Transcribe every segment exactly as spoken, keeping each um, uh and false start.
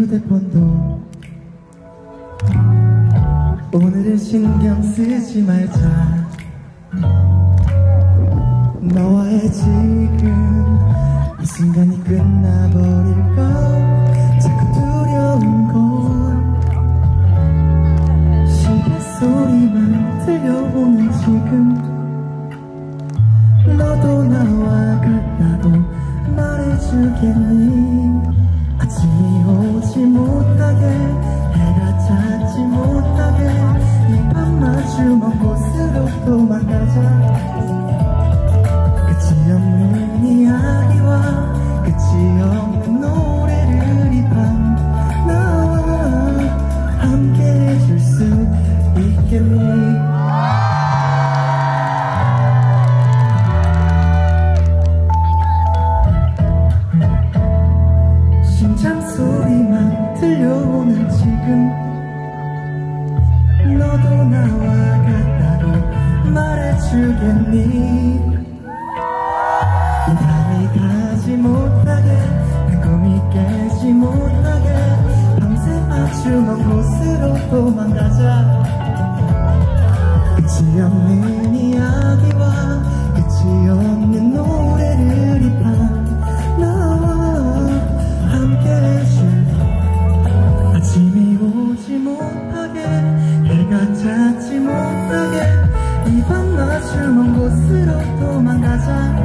휴대폰도 오늘은 신경 쓰지 말자. 너와의 지금 이 순간이 끝나버릴까 자꾸 두려운 건 시계 소리만 들려오는 지금. 너도 나와 같다고 말해주겠니? 아침이 오지 못하게 해가 닿지 못하게 이 밤 마주먼 곳으로 도망가자. 끝이 없는 이야기와 끝이 없는 노래를 이 밤 나와 함께 해줄 수 있겠니? 심장 소리만 들려오는 지금. 너도 나와 같다고 말해주겠니? 이 밤이 가지 못하게 내 꿈이 깨지 못하게 밤새 아주 먼 곳으로 도망가자. 끝이 없는 이야기와 끝이 없는 노래를 이 밤 나와 함께 해줄. 아침이 오지 못하게 해가 닿지 못하게 이 밤 마주먼 곳으로 도망가자.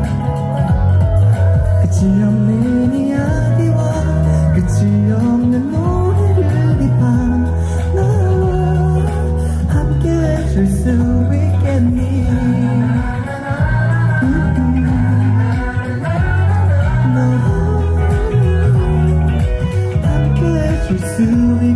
끝이 없는 이야기와 끝이 없는 노래를 이 밤 나와 함께 해줄 수 있겠니? 너 함께 해줄 수 있겠니?